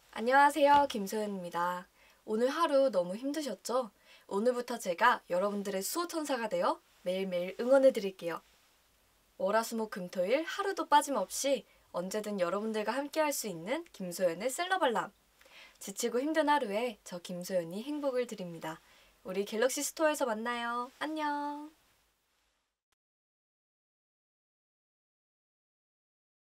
안녕하세요, 김소연입니다. 오늘 하루 너무 힘드셨죠? 오늘부터 제가 여러분들의 수호천사가 되어 매일매일 응원해 드릴게요. 월화수목금토일 하루도 빠짐없이 언제든 여러분들과 함께 할 수 있는 김소연의 셀러발람. 지치고 힘든 하루에 저 김소연이 행복을 드립니다. 우리 갤럭시 스토어에서 만나요. 안녕.